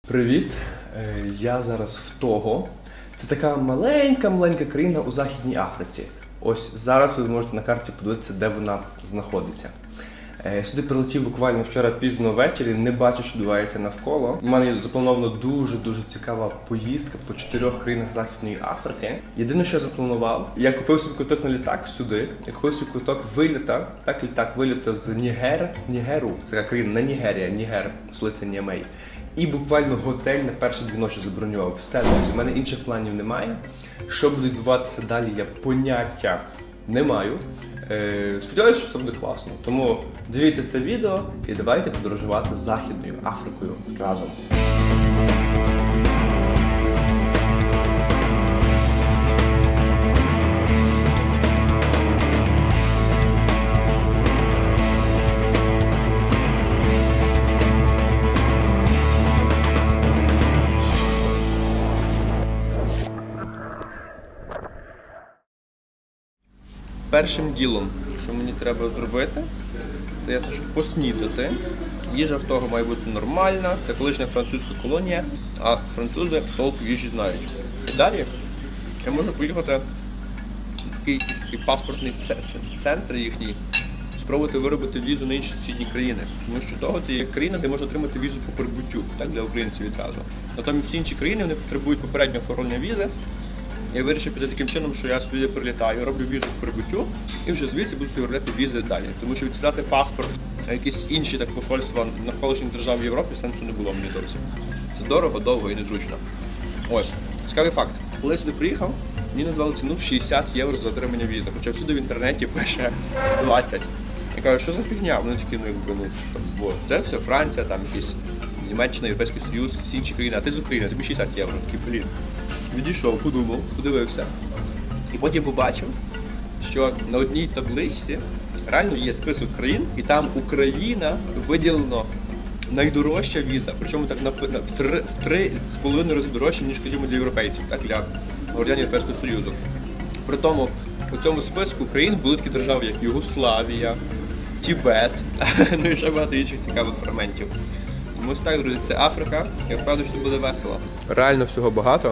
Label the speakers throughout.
Speaker 1: Привіт! Я зараз в Того. Це така маленька країна у Західній Африці. Ось зараз ви можете на карті подивитися, де вона знаходиться. Сюди прилетів буквально вчора пізно ввечері, не бачу, що відбувається навколо. У мене заплановано дуже цікава поїздка по 4 країнах Західної Африки. Єдине, що я запланував, я купив собі квиток на літак сюди, я купив собі квиток виліта, так літак виліта з Нігеру, це така країна, не Нігерія, Нігер, столиця Німей. І буквально готель на перші 2 ночі забронював. Все, друзі, у мене інших планів немає. Що буде відбуватися далі, я поняття не маю. Сподіваюся, що все буде класно. Тому дивіться це відео і давайте подорожувати Західною Африкою разом. Першим ділом, що мені треба зробити, це ясно, що поснідати. Їжа в Того має бути нормальна, це колишня французька колонія, а французи толк їжі знають. І далі я можу поїхати в такий паспортний центр їхній, спробувати виробити візу на інші сусідні країни. Тому що Того це є країна, де можна отримати візу по прибуттю, так, для українців відразу. Натомість всі інші країни вони потребують попереднього оформлення візи. Я вирішив піти таким чином, що я сюди прилітаю, роблю візу по прибуттю і вже звідси буду собі робити візи далі. Тому що відсилати паспорт, а якісь інші так посольства навколишніх держав в Європі сенсу не було мені зовсім. Це дорого, довго і незручно. Ось, цікавий факт. Коли я сюди приїхав, мені назвали ціну в 60 євро за отримання візи, хоча всюди в інтернеті пише 20. Я кажу, що за фігня? Вони такі, бо це все Франція, там якісь Німеччина, Європейський Союз, всі інші країни, а ти з України, тобі 60 євро. Такий, блін. Відійшов, подумав, подивився. І потім побачив, що на одній табличці реально є список країн, і там Україна виділено найдорожча віза. Причому так в 3,5 рази дорожче, ніж, скажімо, для європейців, так, для громадян Європейського Союзу. При тому у цьому списку країн були такі держави, як Югославія, Тібет, ну і ще багато інших цікавих фрагментів. Тому ось так, друзі, це Африка, я впевнений, що буде весело. Реально всього багато.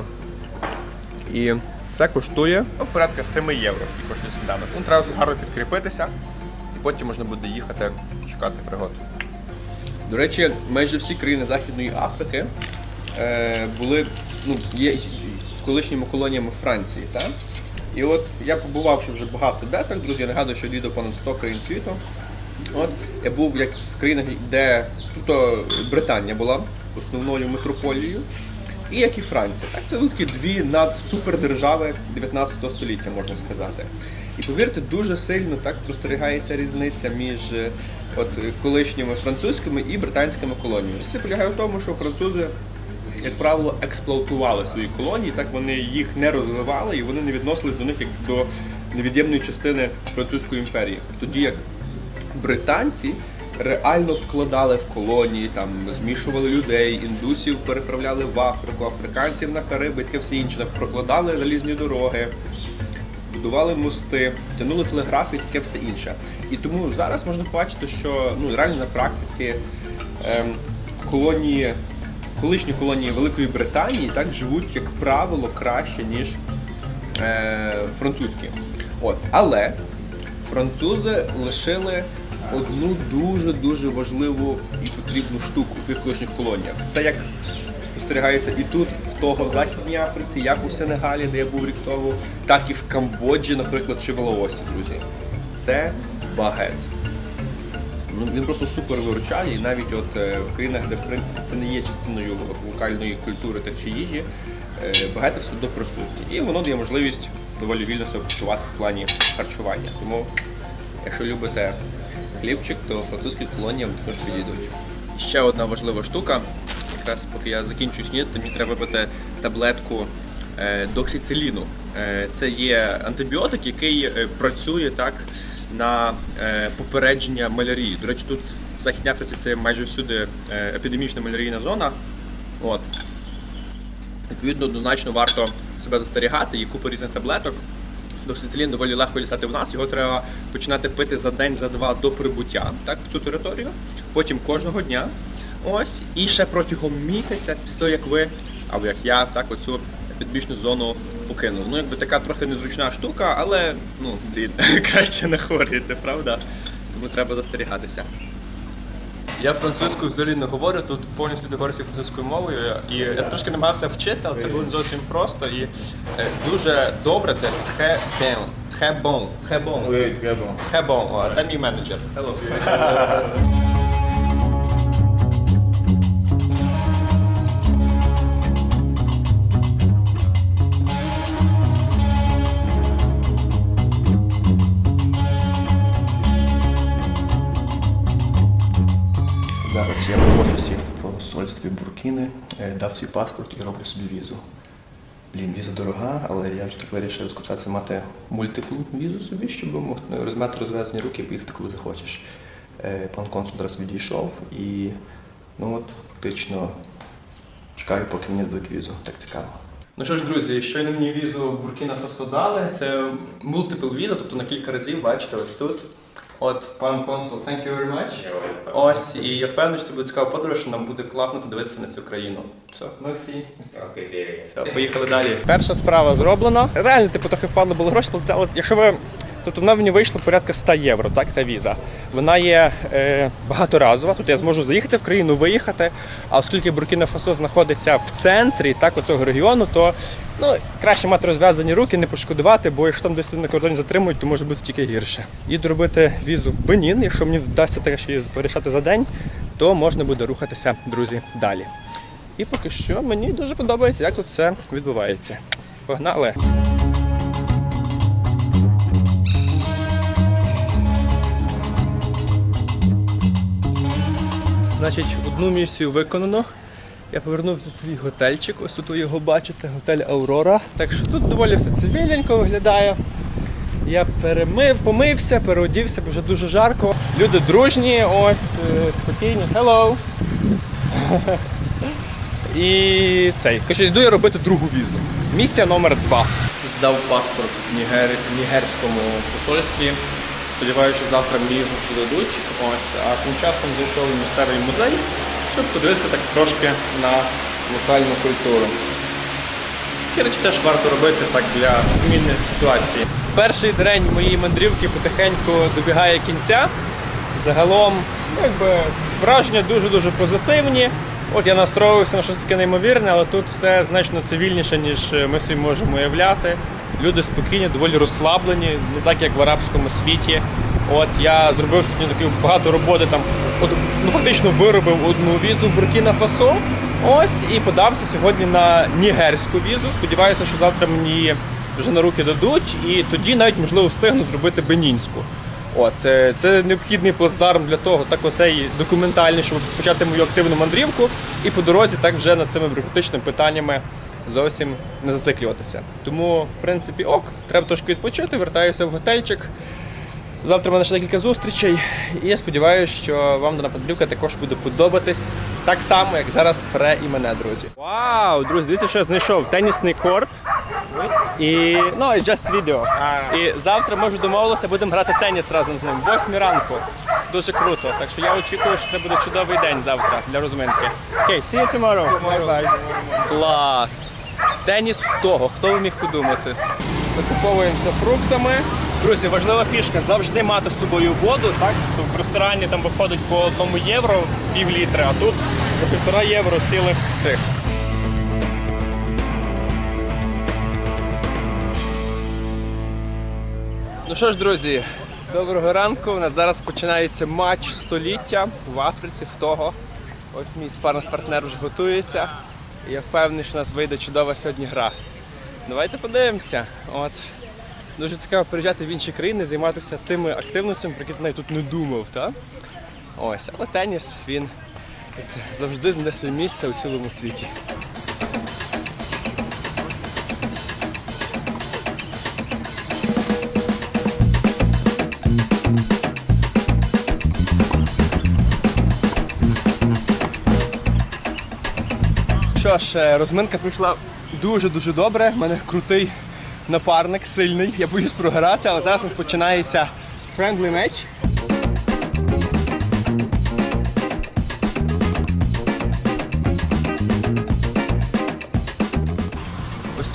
Speaker 1: І це коштує порядка 7 євро, і коштує сніданок. Ну, треба гарно підкріпитися, і потім можна буде їхати шукати пригод. До речі, майже всі країни Західної Африки були, є колишніми колоніями Франції, так? І от я побував ще вже багато де, так, друзі, я нагадую, що відео понад 100 країн світу. От, я був як в країнах, де Британія була основною метрополією, і як і Франція. Так, це такі дві надсупердержави 19 століття, можна сказати. І повірте, дуже сильно так спостерігається різниця між колишніми французькими і британськими колоніями. Це полягає в тому, що французи, як правило, експлуатували свої колонії, так вони їх не розвивали і вони не відносились до них як до невід'ємної частини Французької імперії. Тоді як британці реально вкладали в колонії, там змішували людей, індусів переправляли в Африку, африканців на Кариби, таке все інше, прокладали залізні дороги, будували мости, тягнули телеграф і таке все інше. І тому зараз можна побачити, що реально на практиці колишні колонії Великої Британії так живуть, як правило, краще, ніж французькі. Але французи лишили одну дуже важливу і потрібну штуку в своїх колишніх колоніях. Це як спостерігається і тут, в Того, в Західній Африці, як у Сенегалі, де я був рік тому, так і в Камбоджі, наприклад, чи в Лаосі, друзі. Це багет. Він просто супер виручає, і навіть в країнах, де, в принципі, це не є частиною локальної культури та чи їжі, багети все одно присутні. І воно дає можливість доволі вільно себе почувати в плані харчування. Тому, якщо любите хлібчик, то французькі колонії вам також підійдуть. Ще одна важлива штука, якраз поки я закінчую снідати, мені треба випити таблетку доксициліну. Це є антибіотик, який працює так на попередження малярії. До речі, тут в Західній Африці це майже всюди епідемічна малярійна зона. Відповідно, однозначно варто себе застерігати, є купа різних таблеток. Доксицилін доволі легко дістати в нас, його треба починати пити за день, за два до прибуття, так, в цю територію. Потім кожного дня Ось, і ще протягом місяця, після того, як ви, або як я, так, оцю підбічну зону покинув. Ну, якби така трохи незручна штука, але, ну, блін, краще не хворіти, правда? Тому треба застерігатися. Я французькою взагалі не говорю, тут повністю договорюся французькою мовою, і я трошки намагався вчити, але це було не зовсім просто і дуже добре це très bien, très bon, très bon.
Speaker 2: Oui, très bon.
Speaker 1: Très bon, о, це мій менеджер. Hello. Зараз я в офісі в посольстві Буркіни, дав свій паспорт і роблю собі візу. Блін, віза дорога, але я ж так вирішив скористатися мати мультиплу візу собі, щоб розм'яти розв'язані руки і поїхати, коли захочеш. Пан консул зараз відійшов і, ну от, фактично, чекаю, поки мені дадуть візу. Так цікаво. Ну що ж, друзі, щойно мені візу Буркіна Фасо дали. Це мультипл віза, тобто на кілька разів, бачите, ось тут. От, пан консул, thank you very much. Ось, і я впевнений, що це буде цікава подорож, нам буде класно подивитися на цю країну. Все, merci. Все, поїхали далі. Перша справа зроблена. Реально, типу, трохи впадло було гроші, але якщо ви... Тобто вона мені вийшла порядка 100 євро, так, та віза. Вона є багаторазова, тут я зможу заїхати в країну, виїхати, а оскільки Буркіна-Фасо знаходиться в центрі, так, оцього регіону, то ну, краще мати розв'язані руки, не пошкодувати, бо якщо там десь на кордоні затримують, то може бути тільки гірше. Їду робити візу в Бенін, якщо мені вдасться так ще порішати за день, то можна буде рухатися, друзі, далі. І поки що мені дуже подобається, як тут все відбувається. Погнали! Значить, одну місію виконано. Я повернувся в свій готельчик, ось тут ви його бачите, готель Аурора. Так що тут доволі все цивільненько виглядає. Я помився, переодівся, бо вже дуже жарко. Люди дружні, ось, спокійні. Hello! І цей. Коротше, йду я робити другу візу. Місія номер 2. Здав паспорт в нігерському посольстві. Сподіваюся, що завтра мені його вже дадуть. Ось, а тим часом зайшов в місцевий музей, щоб подивитися так трошки на локальну культуру. Такі речі теж варто робити так для зміни ситуації. Перший день моєї мандрівки потихеньку добігає кінця. Загалом, якби, враження дуже-дуже позитивні. От я настроївся на щось таке неймовірне, але тут все значно цивільніше, ніж ми собі можемо уявляти. Люди спокійні, доволі розслаблені, не так як в арабському світі. От я зробив сьогодні таку багато роботи, там, ну фактично виробив одну візу в Буркіна-Фасо. Ось, і подався сьогодні на нігерську візу. Сподіваюся, що завтра мені її вже на руки дадуть, і тоді навіть, можливо, встигну зробити бенінську. От, це необхідний плацдарм для того, так оцей документальний, щоб почати мою активну мандрівку, і по дорозі так вже над цими бюрократичними питаннями зовсім не зациклюватися. Тому, в принципі, ок, треба трошки відпочити, вертаюся в готельчик. Завтра в мене ще декілька зустрічей, і я сподіваюся, що вам дана мандрівка також буде подобатись так само, як зараз пре і мене, друзі. Вау, друзі, дивіться, що я знайшов тенісний корт. І, ну, it's just video. І завтра, може, домовилися, будемо грати теніс разом з ним. 8 ранку. Дуже круто. Так що я очікую, що це буде чудовий день завтра для розминки. Окей, see you tomorrow. Bye-bye. Клас. Теніс в того, хто би міг подумати. Закуповуємося фруктами. Друзі, важлива фішка, завжди мати з собою воду, так? В ресторані там виходить по 1 євро пів літри, а тут за 1,5 євро цілих цих. Ну що ж, друзі, доброго ранку. У нас зараз починається матч століття в Африці, в того. Ось мій спарринг-партнер вже готується. І я впевнений, що у нас вийде чудова сьогодні гра. Давайте подивимося. От. Дуже цікаво приїжджати в інші країни, займатися тими активностями, про які ти навіть тут не думав. Та? Ось, але теніс, він завжди знайде своє місце у цілому світі. Що ж, розминка пройшла дуже-дуже добре. У мене крутий напарник, сильний. Я боюсь програти, але зараз у нас починається friendly match.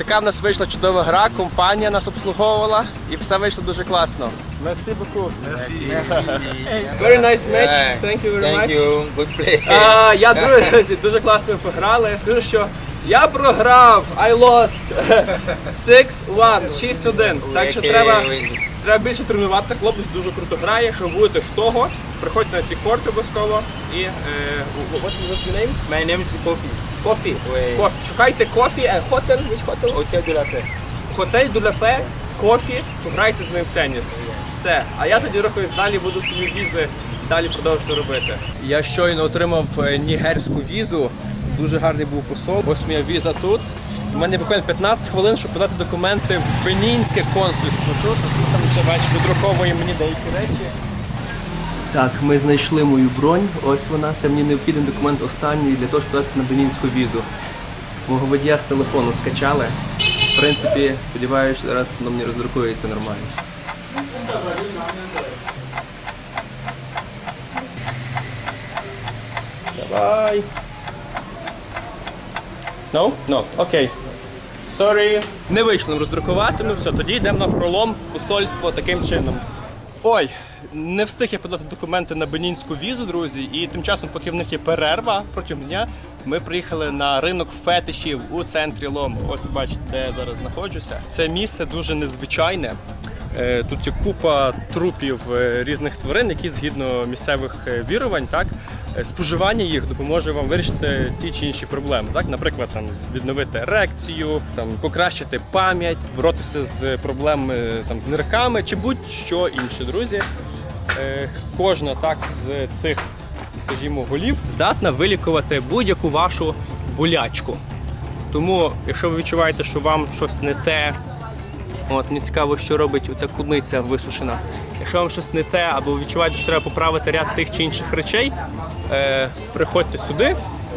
Speaker 1: Така в нас вийшла чудова гра, компанія нас обслуговувала і все вийшло дуже класно. Merci beaucoup. Very nice match. Thank you very much.
Speaker 2: Thank you. Good play.
Speaker 1: Я, друзі, дуже класно пограли. Я скажу, що я програв. I lost. 6-1. 6-1. Так що треба більше тренуватися. Хлопець дуже круто грає. Якщо ви будете в того, приходьте на ці корти обов'язково. І what's your name?
Speaker 2: My name is Kofi.
Speaker 1: Кофі. Кофі. Шукайте кофі. Хотель. Which hotel?
Speaker 2: Hotel de la Paix.
Speaker 1: Готель Дуляпе, кофі, пограйте з ним в теніс. Все. А я тоді рухаюсь далі, буду свої візи далі продовжувати робити. Я щойно отримав нігерську візу. Дуже гарний був посол. Ось моя віза тут. У мене буквально 15 хвилин, щоб подати документи в Бенінське консульство. Тут там ще бачиш, видруковує мені деякі речі. Так, ми знайшли мою бронь. Ось вона. Це мені необхідний документ останній для того, щоб податися на бенінську візу. Мого водія з телефону скачали. В принципі, сподіваюся, зараз воно мені роздрукується нормально. Давай. No? No. Окей. Sorry. Не вийшло нам роздрукувати, ну все, тоді йдемо на пролом в посольство таким чином. Ой, не встиг я подати документи на бенінську візу, друзі, і тим часом, поки в них є перерва протягом дня, ми приїхали на ринок фетишів у центрі Лому. Ось ви бачите, де я зараз знаходжуся. Це місце дуже незвичайне. Тут є купа трупів різних тварин, які згідно місцевих вірувань, так, споживання їх допоможе вам вирішити ті чи інші проблеми. Так? Наприклад, там, відновити ерекцію, там, покращити пам'ять, боротися з проблемами там, з нирками чи будь-що інше, друзі. Кожна так, з цих, скажімо, голів здатна вилікувати будь-яку вашу болячку. Тому, якщо ви відчуваєте, що вам щось не те, от, мені цікаво, що робить оця кудниця висушена. Якщо вам щось не те, або ви відчуваєте, що треба поправити ряд тих чи інших речей, приходьте сюди,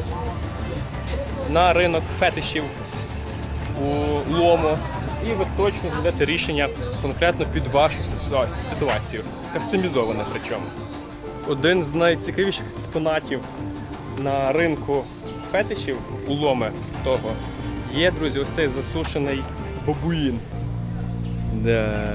Speaker 1: на ринок фетишів у Лому, і ви точно знайдете рішення конкретно під вашу ситуацію. Кастомізоване причому. Один з найцікавіших експонатів на ринку фетишів у Ломе того є, друзі, ось цей засушений бабуїн. Да.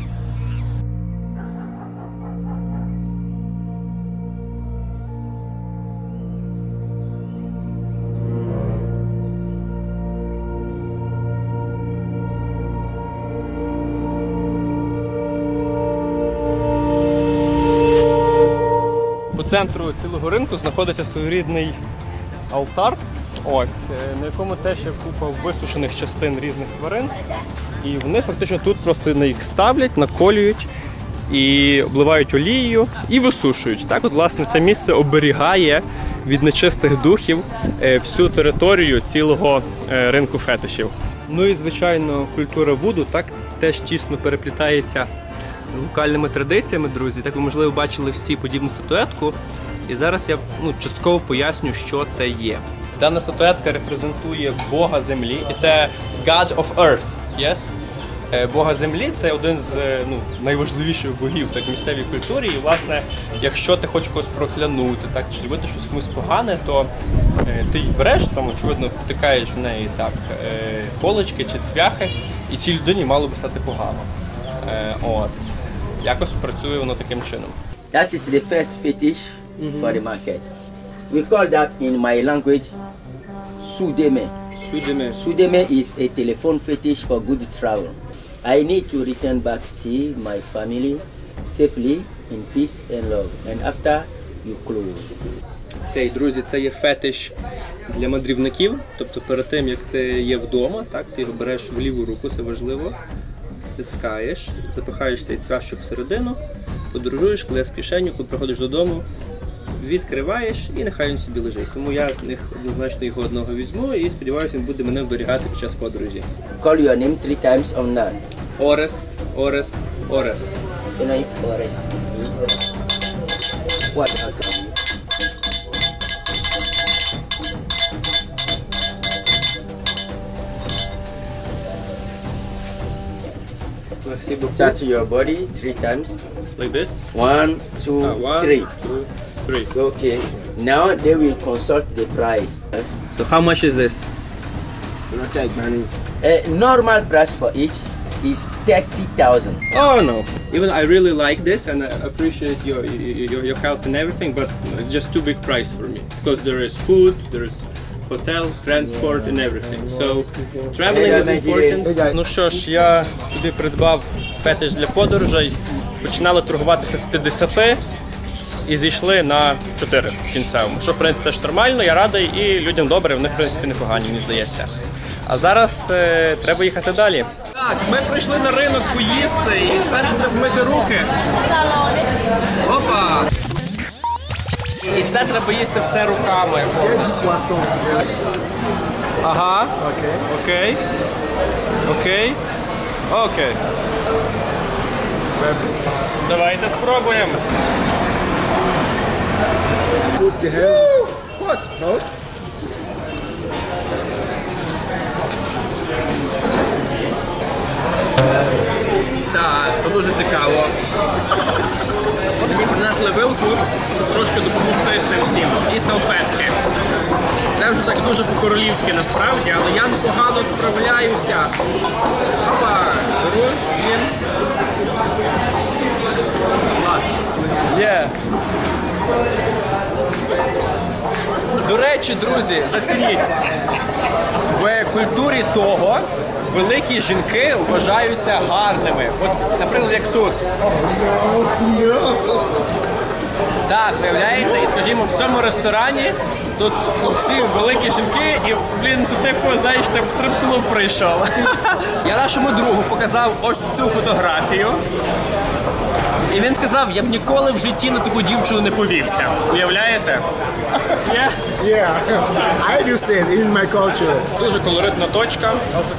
Speaker 1: По центру цілого ринку знаходиться своєрідний алтар, ось, на якому теж є купа висушених частин різних тварин. І вони фактично тут просто на їх ставлять, наколюють і обливають олією і висушують. Так от, власне, це місце оберігає від нечистих духів всю територію цілого ринку фетишів. Ну і, звичайно, культура вуду так теж тісно переплітається з локальними традиціями, друзі. Так ви, можливо, бачили всі подібну статуетку. І зараз я частково поясню, що це є. Дана статуетка репрезентує Бога Землі, і це God of Earth. Yes? Бога Землі – це один з найважливіших богів так, в місцевій культурі. І, власне, якщо ти хочеш когось проклянути, так, чи зробити щось комусь погане, то ти її береш, там, очевидно, втикаєш в неї так, полочки чи цвяхи, і цій людині мало би стати погано. От. Якось працює воно таким чином.
Speaker 3: That is the first fetish for the market. We call that in my language Sudeme.
Speaker 1: Sudeme.
Speaker 3: Sudeme is a telephone fetish for good travel. I need to return back to see my family safely in peace and love. And after you close.
Speaker 1: Окей, друзі, це є фетиш для мандрівників. Тобто перед тим, як ти є вдома, так, ти його береш в ліву руку, це важливо. Стискаєш, запихаєш цей цвяшок всередину, подорожуєш, кладеш в кишеню, коли приходиш додому, відкриваєш і нехай він собі лежить. Тому я з них однозначно його одного візьму і сподіваюся, він буде мене вберігати під час подорожі.
Speaker 3: Call your name 3 times on that.
Speaker 1: Орест, Орест, Орест.
Speaker 3: You know, Орест. What happened? Touch your body 3 times.
Speaker 1: Like this?
Speaker 3: 1, 2,
Speaker 1: 1,
Speaker 3: 3.
Speaker 1: 2, 3.
Speaker 3: Okay. Now they will consult the price.
Speaker 1: So how much is this?
Speaker 3: Normal price for it is 30,000.
Speaker 1: Oh no! Even I really like this and I appreciate your help and everything, but it's just too big price for me because there is food, there is hotel, transport and everything. So traveling is important. Ну що ж, я собі придбав фетиш для подорожей. Починали торгуватися з 50 і зійшли на 4 в кінцевому. Що в принципі теж нормально, я радий і людям добре, вони в принципі непогані, мені здається. А зараз треба їхати далі. Так, ми прийшли на ринок поїсти і перше треба мити руки. Опа! І це треба їсти все руками. Ага. Окей. Окей. Окей. Давайте спробуємо.
Speaker 2: What? Notes?
Speaker 1: Так, це дуже цікаво. Мені принесли вилку, щоб трошки допомогти з тим всім. І салфетки. Це вже так дуже по-королівськи насправді, але я непогано справляюся. Опа! Беру, їм. Клас. Є. До речі, друзі, зацініть. В культурі того великі жінки вважаються гарними. От, наприклад, як тут. Так, виявляєте, і скажімо, в цьому ресторані тут всі великі жінки і, блін, це типу, знаєш, ти в стрип-клуб прийшов. Я нашому другу показав ось цю фотографію. І він сказав, я б ніколи в житті на таку дівчину не повівся. Уявляєте?
Speaker 2: Yeah, I do say it. It is my culture.
Speaker 1: Дуже колоритна точка.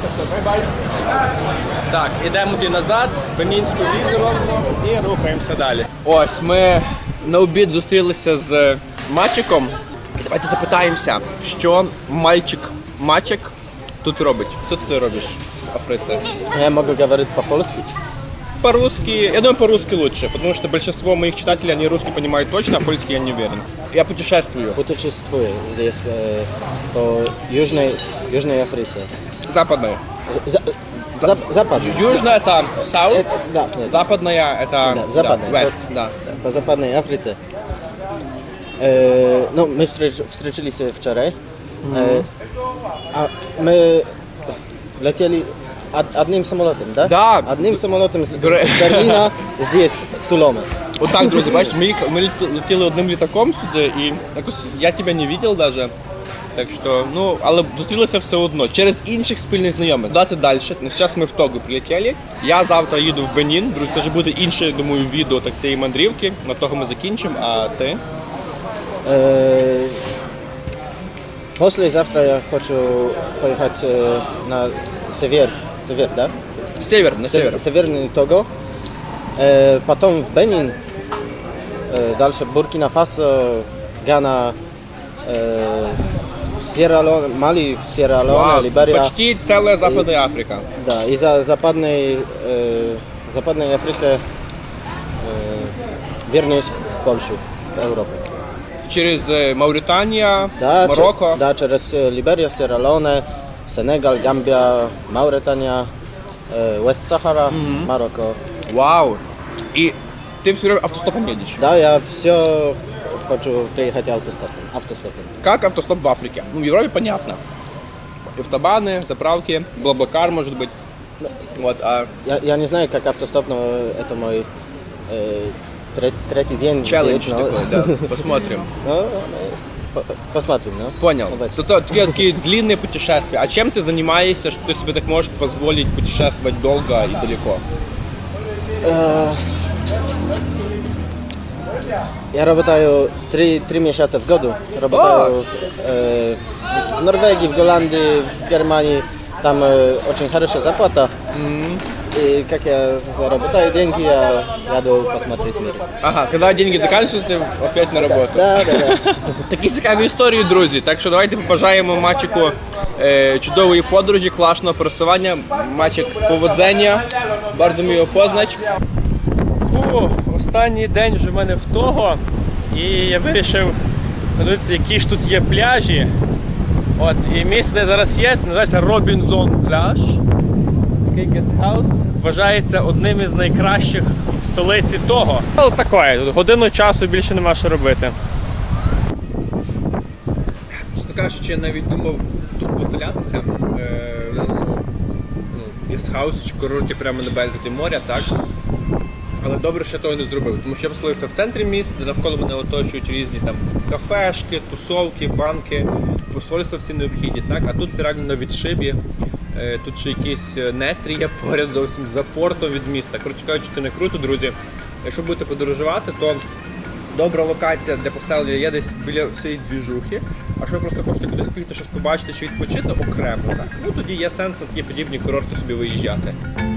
Speaker 1: Так, ідемо туди назад, Бенінське озеро і рухаємося далі. Ось, ми на обід зустрілися з Мачиком. І давайте запитаємося, що Мачик тут робить. Що ти робиш в Африці?
Speaker 3: Я могу говорить по-польски?
Speaker 1: По-русски, я думаю, по-русски лучше, потому что большинство моих читателей, они русский понимают точно, а польский я не уверен. Я путешествую.
Speaker 3: Путешествую здесь по Южной Африке.
Speaker 1: Западная.
Speaker 3: Западная.
Speaker 1: Южная это south,
Speaker 3: Да, нет.
Speaker 1: западная это
Speaker 3: Да, западная.
Speaker 1: west, да.
Speaker 3: По Западной Африке. Ну, мы встретились вчера. А мы летели одним самолетом, да?
Speaker 1: Да.
Speaker 3: Одним самолетом с Берлина здесь, Тулома.
Speaker 1: Отак, друзі, бачите, ми летіли одним літаком сюди і якось я тебе не бачив навіть. Так що, ну, але зустрілися все одно, через інших спільних знайомих. Дати далі. Ну, зараз ми в Тогу прилетіли. Я завтра їду в Бенін. Друзі, це вже буде інше, думаю, відео так цієї мандрівки. На того ми закінчимо, а ти?
Speaker 3: Послезавтра я хочу поехать на север, да?
Speaker 1: Север, на север.
Speaker 3: Северный Того. Потом в Бенин, дальше Буркина-Фасо, Гана, Сьерра-Леоне, Мали, Сьерра-Леоне, Либерия.
Speaker 1: Почти целая Западная Африка.
Speaker 3: Да, из-за Западной Африки вернусь в Польшу, в Европу.
Speaker 1: Через Мавритания,
Speaker 3: Да,
Speaker 1: Марокко.
Speaker 3: да, через Либерия, Сьерра-Леоне, Сенегал, Гамбия, Мауретания, Уэст-Сахара, Марокко.
Speaker 1: Вау! И ты все время автостопом едешь?
Speaker 3: Да, я все хочу приехать автостопом.
Speaker 1: Как автостоп в Африке? Ну, в Европе понятно. Автобаны, заправки, Блаблакар, может быть. Вот, а...
Speaker 3: Я не знаю, как автостоп, но это мой третий день.
Speaker 1: Челлендж
Speaker 3: здесь,
Speaker 1: такой, да. Посмотрим.
Speaker 3: Ну, посмотрим, ну.
Speaker 1: Понял.
Speaker 3: Давайте.
Speaker 1: Это твои такие длинные путешествия. А чем ты занимаешься, что ты себе так можешь позволить путешествовать долго и далеко?
Speaker 3: Я работаю 3 месяца в году. Работаю в Норвегии, в Голландии, в Германии. Там очень хорошая зарплата. И как я заработаю деньги, я еду посмотреть мир.
Speaker 1: Ага, когда деньги заканчиваются, ти опять на роботу.
Speaker 3: Да.
Speaker 1: Такі цікаві історії, друзі. Так що давайте побажаємо Мачику чудової подорожі, класного пересування. Мачик, повоdzenia. Bardzo miło poznać. Останній день вже в мене в Того. І я вирішив подивитися, які ж тут є пляжі. От, і місце, де зараз є, це називається Робінзон пляж. Такий гестхаус. Вважається одним із найкращих в столиці того. Але таке, тут годину часу більше нема що робити. Чесно кажучи, я навіть думав тут поселятися. Я думав, гестхаус чи курорті прямо на березі моря, так? Але добре, що я того не зробив, тому що я поселився в центрі міста, де навколо мене оточують різні там кафешки, тусовки, банки, посольства всі необхідні, так? А тут це реально на відшибі, тут ще якісь нетрі є поряд зовсім за портом від міста. Коротше кажучи, це не круто, друзі. Якщо будете подорожувати, то добра локація для поселення є десь біля всієї двіжухи. А якщо ви просто хочете кудись поїхати, щось побачити чи відпочити окремо, так? Ну тоді є сенс на такі подібні курорти собі виїжджати.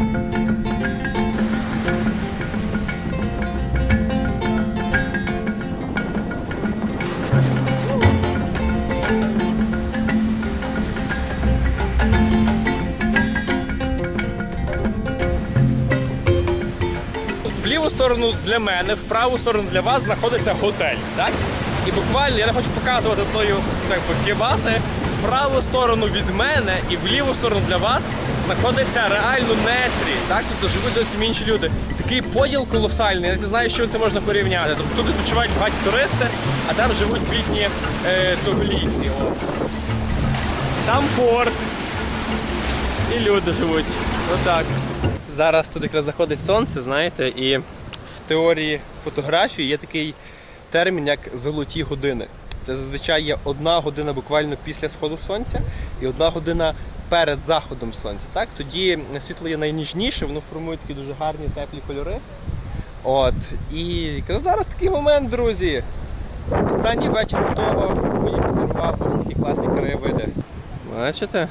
Speaker 1: В ліву сторону для мене, в праву сторону для вас знаходиться готель, так? І буквально, я не хочу показувати тою, так покивати, в праву сторону від мене і в ліву сторону для вас знаходиться реально нетрі, так? Тобто живуть зовсім інші люди. Такий поділ колосальний, я не знаю, що це можна порівняти. Тобто тут відпочивають багаті туристи, а там живуть бідні туголійці. Там порт і люди живуть. Отак. Зараз тут якраз заходить сонце, знаєте, і в теорії фотографії є такий термін, як золоті години. Це зазвичай є 1 година буквально після сходу сонця і 1 година перед заходом сонця. Так? Тоді світло є найніжніше, воно формує такі дуже гарні теплі кольори. От. І зараз такий момент, друзі. Останній вечір в того мені подарував ось такі класні краєвиди. Бачите?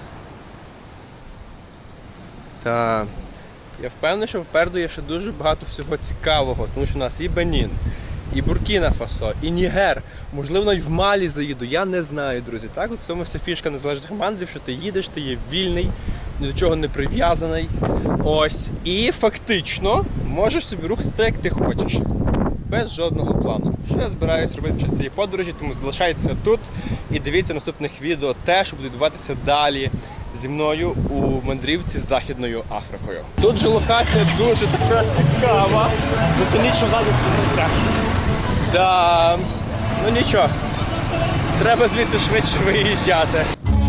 Speaker 1: Так. Я впевнений, що попереду є ще дуже багато всього цікавого, тому що у нас і Бенін, і Буркіна-Фасо, і Нігер, можливо, навіть в Малі заїду, я не знаю, друзі. Так, от в цьому вся фішка незалежних мандрів, що ти їдеш, ти є вільний, ні до чого не прив'язаний. Ось. І фактично можеш собі рухатися так, як ти хочеш. Без жодного плану. Що я збираюсь робити під час цієї подорожі, тому залишайтеся тут і дивіться наступних відео те, що буде відбуватися далі зі мною у мандрівці з Західною Африкою. Тут же локація дуже така цікава. Зацініть, що ззаду це. Да, ну нічого, треба звідси швидше виїжджати.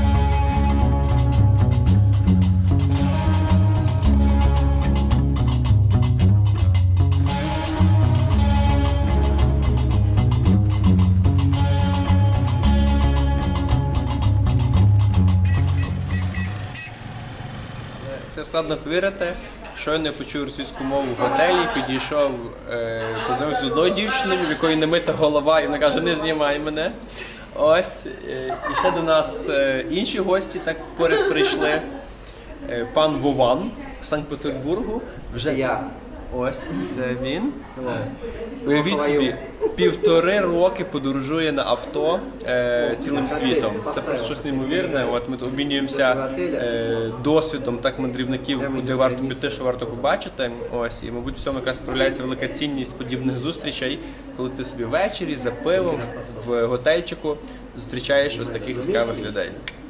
Speaker 1: Це складно повірити. Щойно я почув російську мову в готелі, підійшов, познайомився з одною дівчиною, в якої немита голова, і вона каже, не знімай мене. Ось. І ще до нас інші гості так поряд прийшли. Пан Вован з Санкт-Петербургу. Вже я. Ось, це він. Уявіть собі, 1,5 роки подорожує на авто цілим світом. Це просто щось неймовірне. От ми тут обмінюємося досвідом так мандрівників, куди варто піти, що варто побачити. Ось, і, мабуть, в цьому якраз проявляється велика цінність подібних зустрічей, коли ти собі ввечері за пивом в готельчику зустрічаєш ось таких цікавих людей.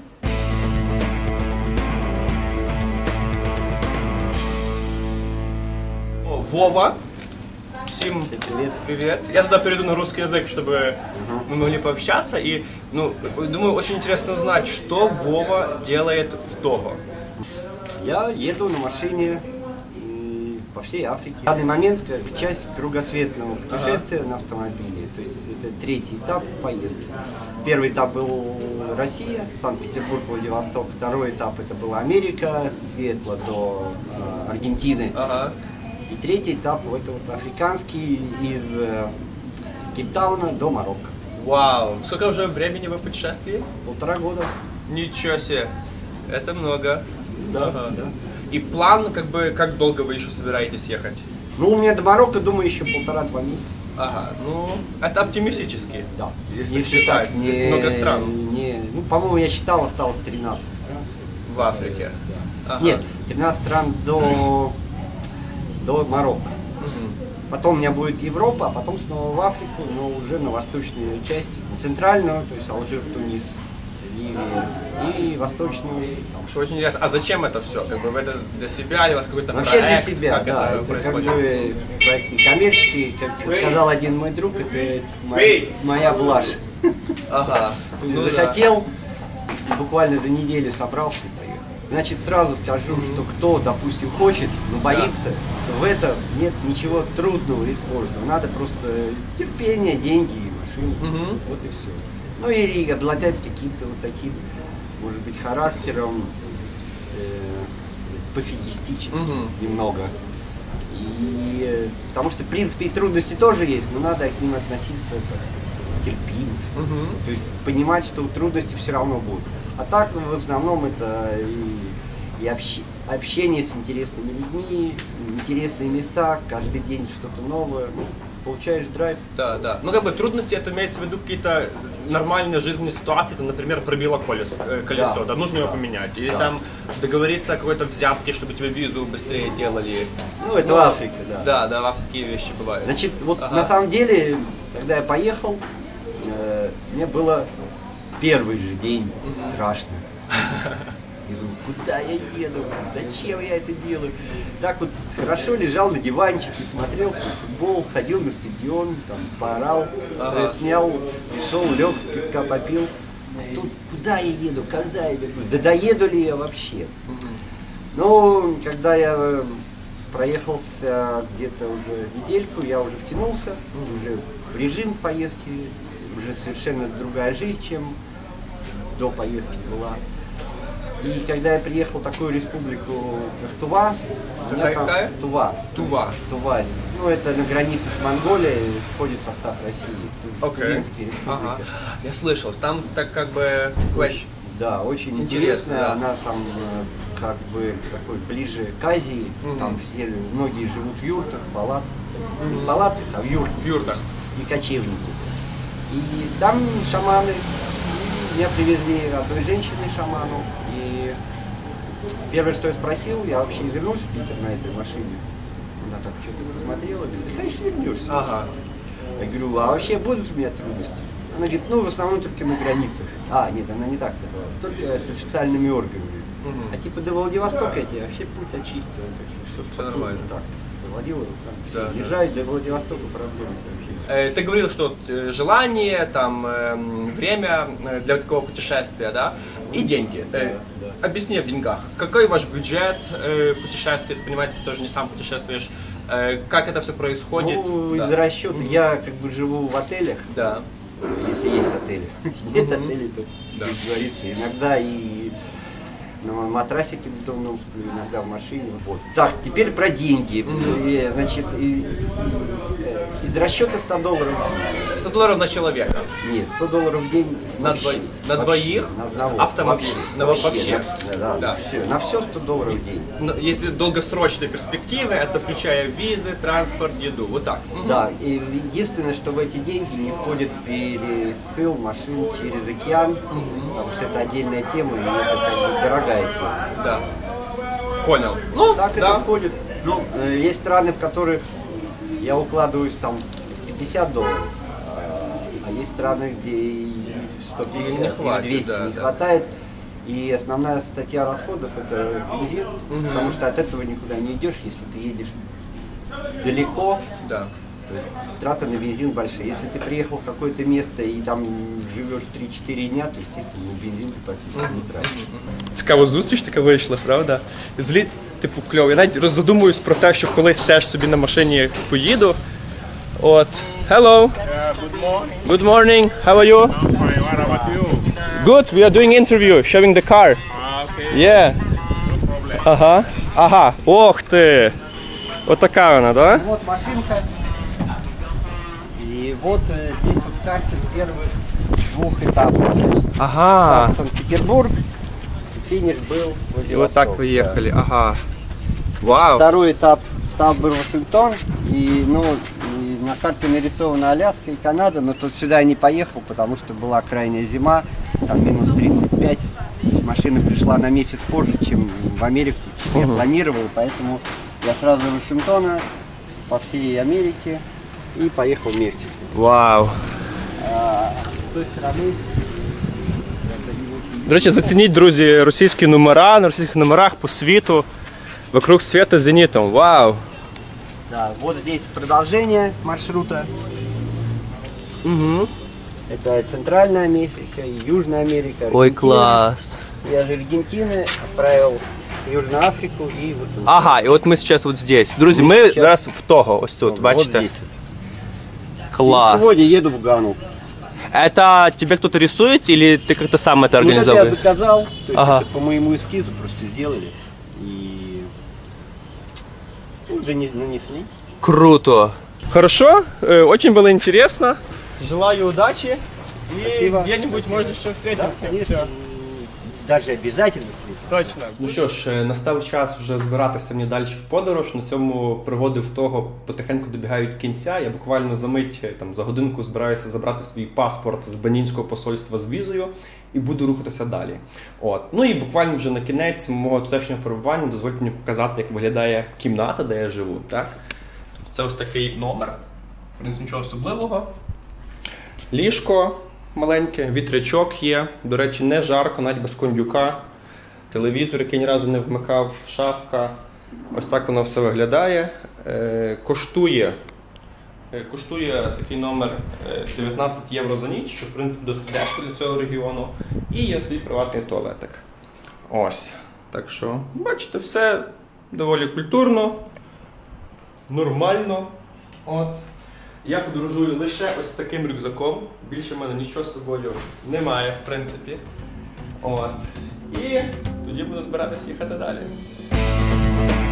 Speaker 1: Вова. Всем привет. Я тогда перейду на русский язык, чтобы мы могли пообщаться. И, думаю, очень интересно узнать, что Вова делает в Того.
Speaker 4: Я еду на машине по всей Африке. В данный момент часть кругосветного путешествия на автомобиле. То есть это 3-й этап поездки. Первый этап был Россия, Санкт-Петербург, Владивосток. Второй этап это была Америка, с Сиэтла до Аргентины. И 3-й этап это вот африканский из Кейптауна до Марокко.
Speaker 1: Вау! Сколько уже времени вы в путешествии?
Speaker 4: 1,5 года.
Speaker 1: Ничего себе! Это много.
Speaker 4: Да, да.
Speaker 1: И план, как долго вы еще собираетесь ехать?
Speaker 4: Ну, у меня до Марокко, думаю, еще 1,5-2 месяца.
Speaker 1: Ага, ну, это оптимистически.
Speaker 4: Да.
Speaker 1: Если считать, здесь много стран.
Speaker 4: Ну, по-моему, я считал, осталось 13 стран.
Speaker 1: В Африке?
Speaker 4: Ага. Нет, 13 стран до Марокко. Потом у меня будет Европа, а потом снова в Африку, но уже на восточную часть, центральную, то есть Алжир, Тунис, Ливия и Восточную.
Speaker 1: Что очень интересно. А зачем это все? Как бы вы это для себя или у вас какой-то
Speaker 4: Вообще
Speaker 1: проект?
Speaker 4: для себя,
Speaker 1: как
Speaker 4: да.
Speaker 1: это
Speaker 4: Это как
Speaker 1: происходит?
Speaker 4: бы проект некоммерческий, как сказал один мой друг, это моя блажь.
Speaker 1: Ага. Ну да.
Speaker 4: Захотел, буквально за неделю собрался и поехал. Значит, сразу скажу, что кто, допустим, хочет, но боится, что в этом нет ничего трудного и сложного. Надо просто терпение, деньги и машину. Вот и все. Ну и обладать каким-то вот таким, может быть, характером пофигистическим немного. И потому что, в принципе, и трудности тоже есть, но надо к ним относиться терпимо. То есть понимать, что трудности все равно будут. А так, в основном, это и общение с интересными людьми, интересные места, каждый день что-то новое. Ну, получаешь драйв.
Speaker 1: Да, да. Ну, как бы трудности, это имеется в виду какие-то нормальные жизненные ситуации, там, например, пробило колесо, да, нужно его поменять. Или там договориться о какой-то взятке, чтобы тебе визу быстрее делали.
Speaker 4: Ну, это в Африке, да.
Speaker 1: Да, да, в Африке такие вещи бывают.
Speaker 4: Значит, вот на самом деле, когда я поехал, мне было первый же день страшно. Я думаю, куда я еду, зачем я это делаю? Так вот хорошо лежал на диванчике, смотрел свой футбол, ходил на стадион, там, поорал, снял, пришел, лег, пивка попил. Тут куда я еду, когда я вернусь? Да доеду ли я вообще? Ну, когда я проехался где-то уже недельку, я уже втянулся, уже в режим поездки, уже совершенно другая жизнь, чем до поездки была. И когда я приехал в такую республику, как Тува,
Speaker 1: Какая?
Speaker 4: Тува.
Speaker 1: Тува.
Speaker 4: Тува. Ну, это на границе с Монголией, входит в состав России. Тувинские республики.
Speaker 1: Ага. Я слышал, там так как бы...
Speaker 4: Да, очень
Speaker 1: Интересно,
Speaker 4: интересная.
Speaker 1: да.
Speaker 4: Она там как бы такой ближе к Азии. Там все, многие живут в юртах, в палатках. Не в палатках, а в юртах.
Speaker 1: В юртах.
Speaker 4: И кочевники. И там шаманы. Меня привезли одной женщиной шаману. И первое, что я спросил, я вообще вернусь в Питер на этой машине. Она так что-то посмотрела, говорит, да, конечно, вернешься.
Speaker 1: Ага.
Speaker 4: Я говорю, а вообще будут у меня трудности? Она говорит, ну, в основном только на границах. А, нет, она не так сказала, только с официальными органами. А типа до Владивостока я тебе вообще путь очистил.
Speaker 1: Все нормально.
Speaker 4: Так, до Владивостока,
Speaker 1: Да, да.
Speaker 4: езжай, до Владивостока проблемы вообще.
Speaker 1: Ты говорил, что желание, там, время для такого путешествия, да, и деньги. Объясни в деньгах. Какой ваш бюджет в путешествии? Ты понимаете, ты тоже не сам путешествуешь. Как это все происходит?
Speaker 4: Ну, из расчета, я как бы живу в отелях,
Speaker 1: Да.
Speaker 4: если есть отели. Нет отелей, то, как говорится, иногда и на матрасике бетонном сплю, иногда в машине. Вот. Так, теперь про деньги. И, значит, из расчета $100.
Speaker 1: $100 на человека.
Speaker 4: Нет, $100 в день.
Speaker 1: На
Speaker 4: вообще,
Speaker 1: двоих
Speaker 4: на одного,
Speaker 1: с автомобилем.
Speaker 4: Вообще. Да,
Speaker 1: Да.
Speaker 4: все, на все $100 в день.
Speaker 1: Если долгосрочные перспективы, это включая визы, транспорт, еду. Вот так.
Speaker 4: Да, и единственное, что в эти деньги не входит пересыл машин через океан, потому что это отдельная тема, и это как бы дорогая тема.
Speaker 1: Да. Понял. Ну,
Speaker 4: Так
Speaker 1: да.
Speaker 4: это входит. Ну, есть страны, в которых я укладываюсь там $50, а есть страны, где и 150,
Speaker 1: И не хватит,
Speaker 4: и 200
Speaker 1: да,
Speaker 4: не
Speaker 1: да.
Speaker 4: хватает. И основная статья расходов это бензин, потому что от этого никуда не идешь, если ты едешь далеко.
Speaker 1: Да.
Speaker 4: То траты на бензин большие. Если ты приехал в какое-то место и там живешь 3-4 дня, то, естественно, бензин ты практически не тратишь.
Speaker 1: Цікава зустріч така вийшла, правда? Взагалі, типу, кльово. Я навіть задумуюсь про те, що колись теж собі на машині поїду. От. Hello.
Speaker 5: Good morning.
Speaker 1: Good morning. How are you?
Speaker 5: I'm fine. What about you?
Speaker 1: Good. We are doing interview, showing the car.
Speaker 5: Okay.
Speaker 1: Yeah.
Speaker 5: No problem.
Speaker 1: Ага. Ага. Ох ти. Отака вона, да?
Speaker 4: Вот машинка. И вот здесь вот карта первых 2 этапов.
Speaker 1: Ага.
Speaker 4: Санкт-Петербург, финиш был Владивосток.
Speaker 1: І отак ви їхали. Ага. Вау.
Speaker 4: Второй этап став был Вашингтон, и, ну, и на карте нарисована Аляска и Канада, но тут сюда я не поехал, потому что была крайняя зима, там минус 35, машина пришла на месяц позже, чем в Америку, чем я планировал, поэтому я сразу из Вашингтона по всей Америке и поехал в Мексику.
Speaker 1: Вау.
Speaker 4: А с той стороны это не очень
Speaker 1: До речі, зацініть, друзі, російські номера на російських номерах по світу. Вокруг света зенітом. Вау!
Speaker 4: Да, вот здесь продолжение маршрута.
Speaker 1: Угу.
Speaker 4: Это Центральная Америка и Южная Америка.
Speaker 1: Ой,
Speaker 4: Аргентина.
Speaker 1: клас.
Speaker 4: Я из Аргентины отправил в Южную Африку и вот тут.
Speaker 1: Ага, і от ми зараз от здесь. Друзі, ми
Speaker 4: зараз
Speaker 1: зараз в того, ось тут,
Speaker 4: Вот
Speaker 1: бачите?
Speaker 4: здесь вот.
Speaker 1: Клас.
Speaker 4: Сегодня еду в Гану.
Speaker 1: Это тебе кто-то рисует или ты как-то сам это
Speaker 4: Вот это я
Speaker 1: организовываешь?
Speaker 4: заказал, то есть
Speaker 1: Ага.
Speaker 4: это по моему эскизу просто сделали и уже нанесли.
Speaker 1: Круто. Хорошо, очень было интересно. Желаю удачи. И
Speaker 4: Спасибо.
Speaker 1: где-нибудь, может, еще
Speaker 4: Да,
Speaker 1: встретимся.
Speaker 4: конечно,
Speaker 1: Всё.
Speaker 4: даже обязательно встретимся.
Speaker 1: Точно. Ну що ж, настав час вже збиратися мені далі в подорож. На цьому пригоди в того потихеньку добігають кінця. Я буквально за мить, там, за годинку збираюся забрати свій паспорт з Бенінського посольства з візою і буду рухатися далі. От. Ну і буквально вже на кінець мого тутешнього перебування дозвольте мені показати, як виглядає кімната, де я живу. Так? Це ось такий номер. В принципі, нічого особливого. Ліжко маленьке, вітрячок є. До речі, не жарко, навіть без кондюка. Телевізор, який ні разу не вмикав, шафка. Ось так воно все виглядає. Коштує такий номер 19 євро за ніч, що в принципі досить дешево для цього регіону. І є свій приватний туалетик. Ось. Так що, бачите, все доволі культурно, нормально. От. Я подорожую лише ось таким рюкзаком. Більше в мене нічого з собою немає, в принципі. От. І тоді буду збиратися їхати далі.